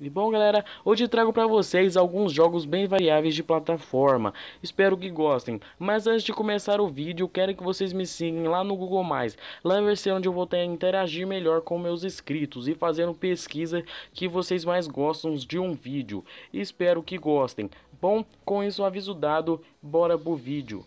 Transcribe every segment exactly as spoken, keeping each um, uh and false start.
E bom, galera, hoje trago para vocês alguns jogos bem variáveis de plataforma. Espero que gostem. Mas antes de começar o vídeo, quero que vocês me sigam lá no Google mais. Lá vai ser onde eu vou ter interagir melhor com meus inscritos e fazendo pesquisa que vocês mais gostam de um vídeo. Espero que gostem. Bom, com isso aviso dado, bora pro vídeo.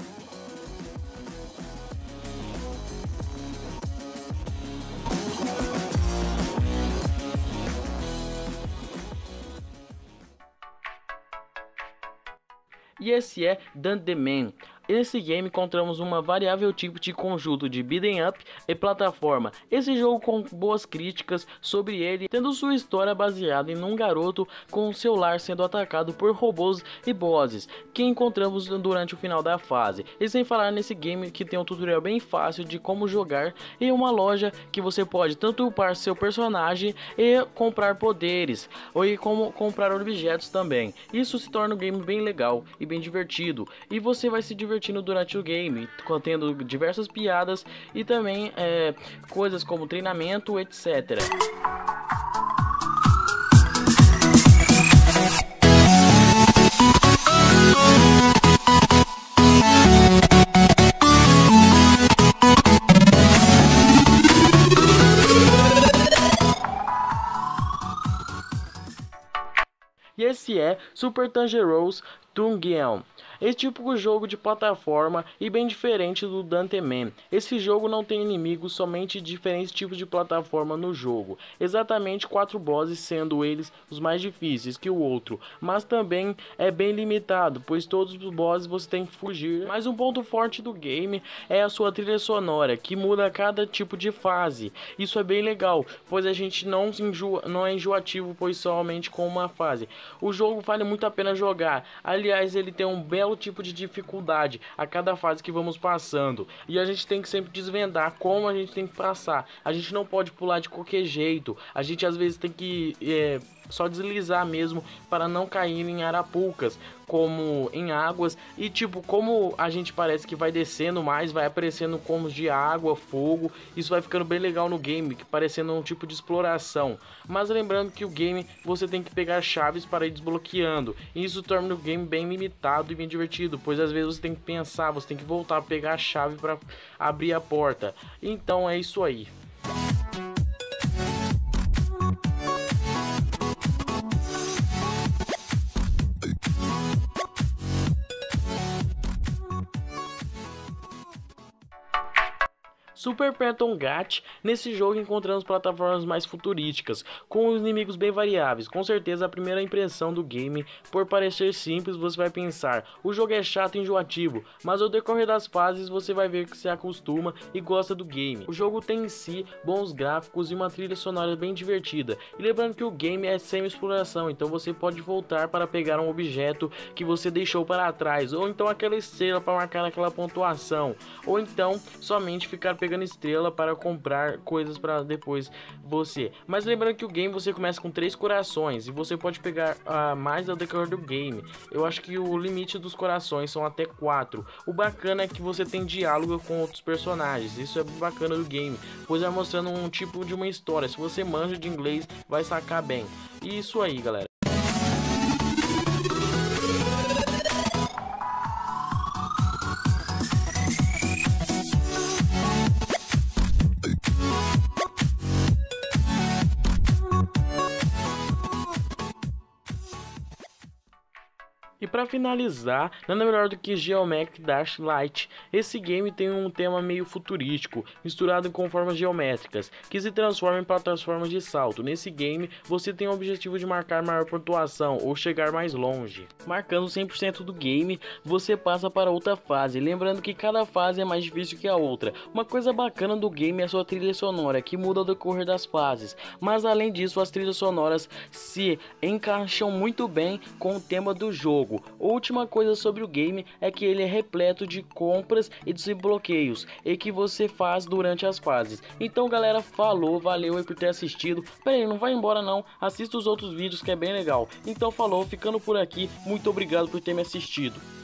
E esse é Dunderman. Nesse game encontramos uma variável tipo de conjunto de beat'em up e plataforma. Esse jogo com boas críticas sobre ele, tendo sua história baseada em um garoto com seu lar sendo atacado por robôs e bosses, que encontramos durante o final da fase. E sem falar nesse game que tem um tutorial bem fácil de como jogar e uma loja que você pode tanto upar seu personagem e comprar poderes, ou e como comprar objetos também. Isso se torna um game bem legal e bem divertido, e você vai se divertir durante o game, contendo diversas piadas e também é, coisas como treinamento, etcétera. E esse é Super Dangerous Dungeon. Esse tipo de jogo de plataforma e bem diferente do Dunderman. Esse jogo não tem inimigos, somente diferentes tipos de plataforma no jogo. Exatamente quatro bosses, sendo eles os mais difíceis que o outro. Mas também é bem limitado, pois todos os bosses você tem que fugir. Mas um ponto forte do game é a sua trilha sonora, que muda a cada tipo de fase. Isso é bem legal, pois a gente não, enjoa, não é enjoativo, pois somente com uma fase. O jogo vale muito a pena jogar. Aliás, ele tem um belo tipo de dificuldade a cada fase que vamos passando, e a gente tem que sempre desvendar como a gente tem que passar. A gente não pode pular de qualquer jeito, a gente às vezes tem que é, só deslizar mesmo para não cair em arapucas, como em águas, e tipo, como a gente parece que vai descendo mais, vai aparecendo combos de água, fogo, isso vai ficando bem legal no game, que parecendo um tipo de exploração. Mas lembrando que o game você tem que pegar chaves para ir desbloqueando, e isso torna o game bem limitado e bem divertido, pois às vezes você tem que pensar, você tem que voltar a pegar a chave para abrir a porta. Então é isso aí. Super Phantom Gat. Nesse jogo encontramos plataformas mais futurísticas, com os inimigos bem variáveis. Com certeza a primeira impressão do game, por parecer simples, você vai pensar, o jogo é chato e enjoativo, mas ao decorrer das fases você vai ver que se acostuma e gosta do game. O jogo tem em si bons gráficos e uma trilha sonora bem divertida. E lembrando que o game é semi-exploração, então você pode voltar para pegar um objeto que você deixou para trás, ou então aquela estrela para marcar aquela pontuação, ou então somente ficar pegando estrela para comprar coisas para depois você. Mas lembrando que o game você começa com três corações e você pode pegar uh, mais ao decorrer do game. Eu acho que o limite dos corações são até quatro. O bacana é que você tem diálogo com outros personagens. Isso é bacana do game, pois vai mostrando um tipo de uma história. Se você manja de inglês, vai sacar bem. E isso aí, galera. E para finalizar, nada melhor do que Geometry Dash Light. Esse game tem um tema meio futurístico, misturado com formas geométricas, que se transforma em plataformas de salto. Nesse game, você tem o objetivo de marcar maior pontuação ou chegar mais longe. Marcando cem por cento do game, você passa para outra fase, lembrando que cada fase é mais difícil que a outra. Uma coisa bacana do game é a sua trilha sonora, que muda ao decorrer das fases, mas além disso, as trilhas sonoras se encaixam muito bem com o tema do jogo. Última coisa sobre o game é que ele é repleto de compras e desbloqueios e que você faz durante as fases. Então galera, falou, valeu aí por ter assistido. Pera aí, não vai embora não, assista os outros vídeos que é bem legal. Então falou, ficando por aqui, muito obrigado por ter me assistido.